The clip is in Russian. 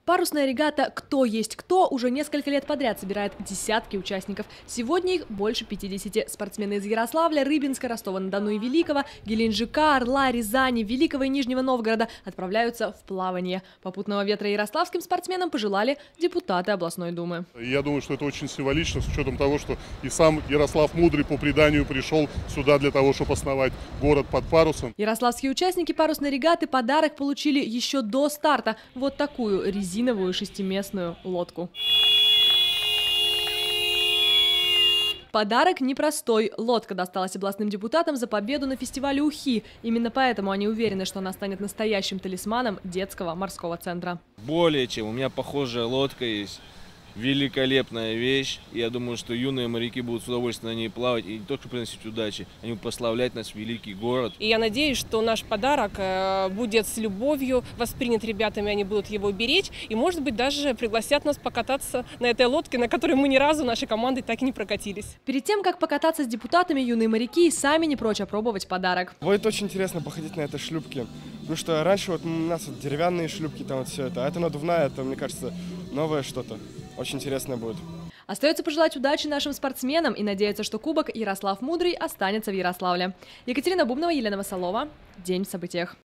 Парусная регата «Кто есть кто» уже несколько лет подряд собирает десятки участников. Сегодня их больше 50. Спортсмены из Ярославля, Рыбинска, Ростова-на-Дону и Великого, Геленджика, Орла, Рязани, Великого и Нижнего Новгорода отправляются в плавание. Попутного ветра ярославским спортсменам пожелали депутаты областной думы. Я думаю, что это очень символично, с учетом того, что и сам Ярослав Мудрый по преданию пришел сюда для того, чтобы основать город под парусом. Ярославские участники парусной регаты подарок получили еще до старта. Вот такую резиновую шестиместную лодку. Подарок непростой. Лодка досталась областным депутатам за победу на фестивале Ухи. Именно поэтому они уверены, что она станет настоящим талисманом детского морского центра. Более чем. У меня похожая лодка есть. Великолепная вещь. Я думаю, что юные моряки будут с удовольствием на ней плавать и не только приносить удачи, они будут прославлять наш великий город. И я надеюсь, что наш подарок будет с любовью воспринят ребятами, они будут его беречь и, может быть, даже пригласят нас покататься на этой лодке, на которой мы ни разу нашей командой так и не прокатились. Перед тем, как покататься с депутатами, юные моряки и сами не прочь опробовать подарок. Будет очень интересно походить на этой шлюпке, потому что раньше вот у нас вот деревянные шлюпки, там вот все это, а это надувная, это, мне кажется, новое что-то. Очень интересно будет. Остается пожелать удачи нашим спортсменам и надеяться, что кубок Ярослав Мудрый останется в Ярославле. Екатерина Бубнова, Елена Васолова. День в событиях.